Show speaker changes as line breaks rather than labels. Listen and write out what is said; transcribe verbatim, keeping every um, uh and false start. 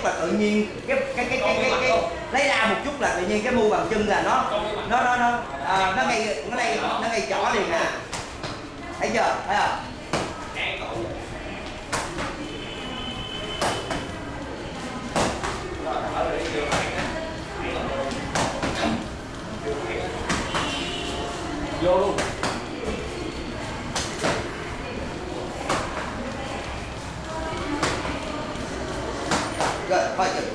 chút là tự nhiên cái cái cái cái, cái, cái, cái lấy ra một chút là tự nhiên cái mu bàn chân là nó nó nó nó à, nó ngay nó ngay nó ngay chỏ liền nè, thấy chưa, thấy không?
Vô luôn.
Rồi, thôi chừng.